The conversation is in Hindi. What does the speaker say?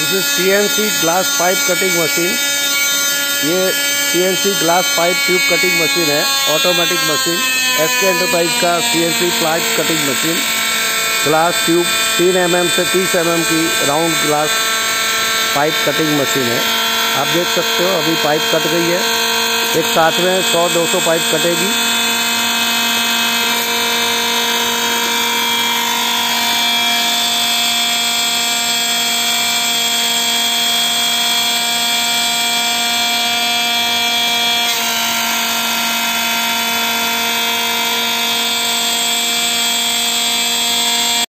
This is CNC glass pipe cutting machine. ये CNC glass pipe tube cutting machine है, ऑटोमेटिक मशीन। SK एंटरप्राइज का CNC pipe cutting machine. Glass tube 3 mm से 30 mm की round glass pipe cutting machine है। आप देख सकते हो अभी पाइप कट गई है, एक साथ में 100-200 पाइप कटेगी।